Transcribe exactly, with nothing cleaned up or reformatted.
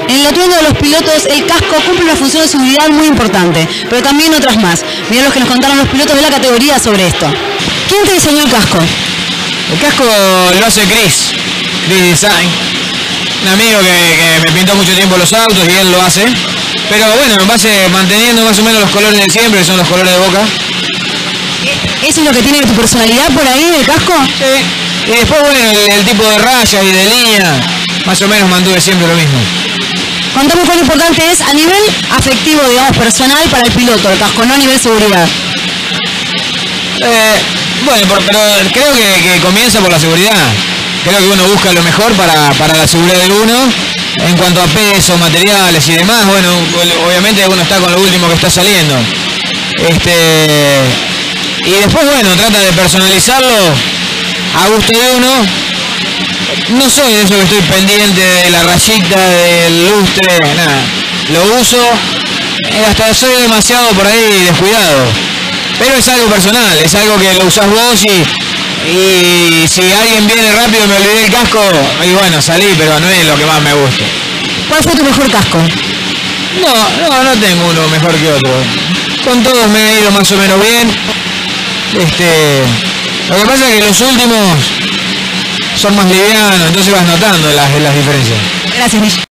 En el atuendo de los pilotos, el casco cumple una función de seguridad muy importante, pero también otras más. Mirá los que nos contaron los pilotos de la categoría sobre esto. ¿Quién te diseñó el casco? El casco lo hace Chris, Chris Design, un amigo que, que me pintó mucho tiempo los autos y él lo hace. Pero bueno, en base, manteniendo más o menos los colores de siempre, que son los colores de Boca. ¿Eso es lo que tiene tu personalidad por ahí del casco? Sí. Y después, bueno, el, el tipo de rayas y de línea, más o menos mantuve siempre lo mismo. Contame cuán importante es a nivel afectivo, digamos, personal para el piloto, el casco, no a nivel seguridad. Eh, bueno, por, pero creo que, que comienza por la seguridad. Creo que uno busca lo mejor para, para la seguridad de uno. En cuanto a peso, materiales y demás, bueno, obviamente uno está con lo último que está saliendo. Este, y después, bueno, trata de personalizarlo a gusto de uno. No soy de eso que estoy pendiente de la rayita, del lustre, nada. Lo uso, hasta soy demasiado por ahí descuidado. Pero es algo personal, es algo que lo usás vos y, y si alguien viene rápido y me olvidé el casco, y bueno, salí, pero no es lo que más me gusta. ¿Cuál fue tu mejor casco? No, no, no tengo uno mejor que otro. Con todos me he ido más o menos bien. Este, lo que pasa es que los últimos son más livianos, entonces vas notando las, las diferencias. Gracias, Mish.